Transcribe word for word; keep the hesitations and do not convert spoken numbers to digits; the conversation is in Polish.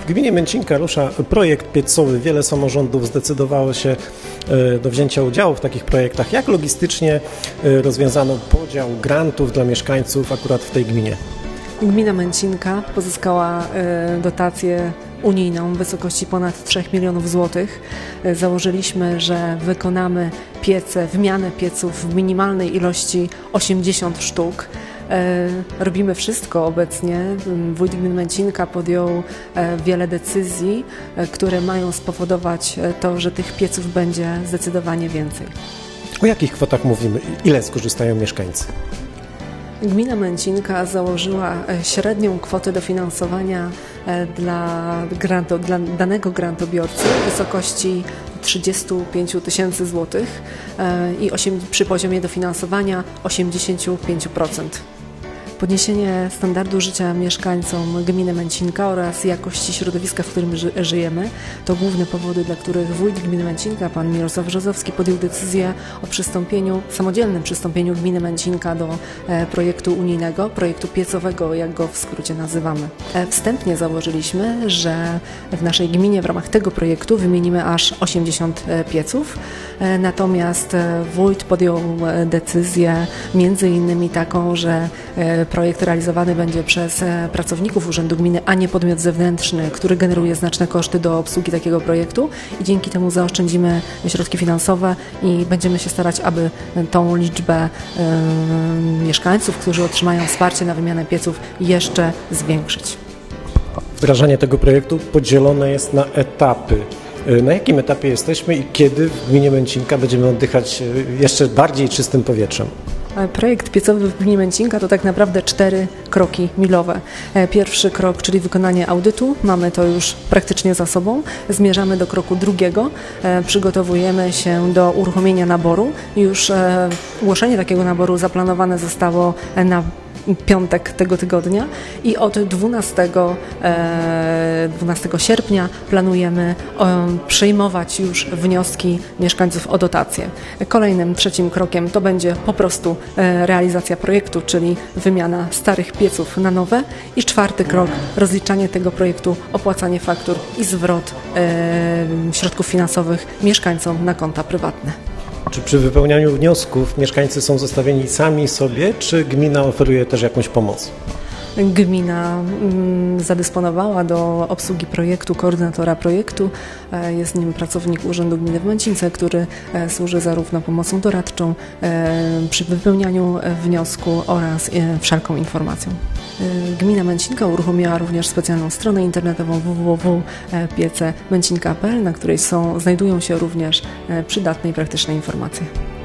W gminie Męcinka rusza projekt piecowy. Wiele samorządów zdecydowało się do wzięcia udziału w takich projektach. Jak logistycznie rozwiązano podział grantów dla mieszkańców akurat w tej gminie? Gmina Męcinka pozyskała dotację unijną w wysokości ponad trzech milionów złotych. Założyliśmy, że wykonamy piece, wymianę pieców w minimalnej ilości osiemdziesiąt sztuk. Robimy wszystko obecnie. Wójt Gminy Męcinka podjął wiele decyzji, które mają spowodować to, że tych pieców będzie zdecydowanie więcej. O jakich kwotach mówimy? Ile skorzystają mieszkańcy? Gmina Męcinka założyła średnią kwotę dofinansowania dla, granto, dla danego grantobiorcy w wysokości trzydzieści pięć tysięcy złotych i przy poziomie dofinansowania osiemdziesiąt pięć procent. Podniesienie standardu życia mieszkańcom gminy Męcinka oraz jakości środowiska, w którym ży żyjemy, to główne powody, dla których wójt gminy Męcinka, pan Mirosław Brzozowski, podjął decyzję o przystąpieniu, samodzielnym przystąpieniu gminy Męcinka do e, projektu unijnego, projektu piecowego, jak go w skrócie nazywamy. E, wstępnie założyliśmy, że w naszej gminie w ramach tego projektu wymienimy aż osiemdziesiąt pieców, e, natomiast e, wójt podjął decyzję między innymi taką, że e, projekt realizowany będzie przez pracowników Urzędu Gminy, a nie podmiot zewnętrzny, który generuje znaczne koszty do obsługi takiego projektu i dzięki temu zaoszczędzimy środki finansowe i będziemy się starać, aby tą liczbę y, mieszkańców, którzy otrzymają wsparcie na wymianę pieców, jeszcze zwiększyć. Wdrażanie tego projektu podzielone jest na etapy. Na jakim etapie jesteśmy i kiedy w gminie Męcinka będziemy oddychać jeszcze bardziej czystym powietrzem? Projekt piecowy w gminie Męcinka to tak naprawdę cztery kroki milowe. Pierwszy krok, czyli wykonanie audytu, mamy to już praktycznie za sobą. Zmierzamy do kroku drugiego, przygotowujemy się do uruchomienia naboru. Już ogłoszenie takiego naboru zaplanowane zostało na piątek tego tygodnia i od dwunastego sierpnia planujemy przyjmować już wnioski mieszkańców o dotację. Kolejnym, trzecim krokiem to będzie po prostu realizacja projektu, czyli wymiana starych pieców na nowe i czwarty krok, rozliczanie tego projektu, opłacanie faktur i zwrot środków finansowych mieszkańcom na konta prywatne. Czy przy wypełnianiu wniosków mieszkańcy są zostawieni sami sobie, czy gmina oferuje też jakąś pomoc? Gmina zadysponowała do obsługi projektu, koordynatora projektu. Jest nim pracownik Urzędu Gminy w Męcince, który służy zarówno pomocą doradczą przy wypełnianiu wniosku oraz wszelką informacją. Gmina Męcinka uruchomiła również specjalną stronę internetową w w w kropka piece męcinka kropka p l, na której są, znajdują się również przydatne i praktyczne informacje.